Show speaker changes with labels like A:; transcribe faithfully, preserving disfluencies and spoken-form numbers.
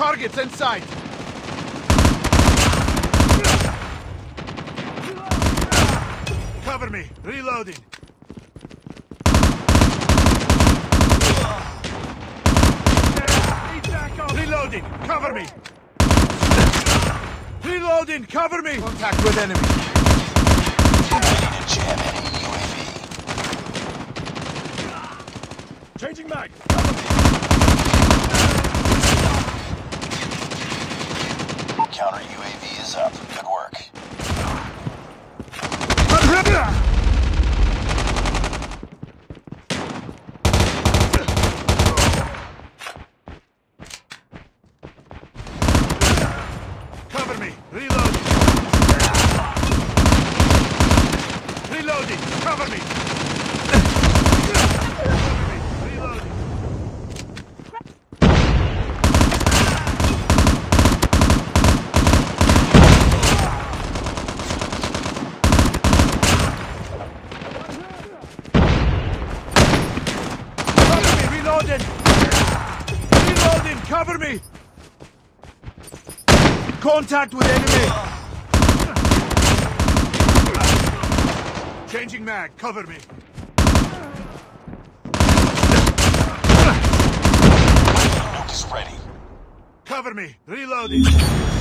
A: Targets in sight! Cover me! Reloading! Reloading! Cover me! Reloading! Cover me! Contact with enemy!
B: Ready to jam any U A V.
A: Changing mag!
B: Counter U A V is up. Good work.
A: Cover me! Reloading! Reloading! Cover me! Reloading! Reloading! Reloading! Cover me! Contact with enemy! Changing mag, cover me!
B: Nuke is ready.
A: Cover me! Reloading!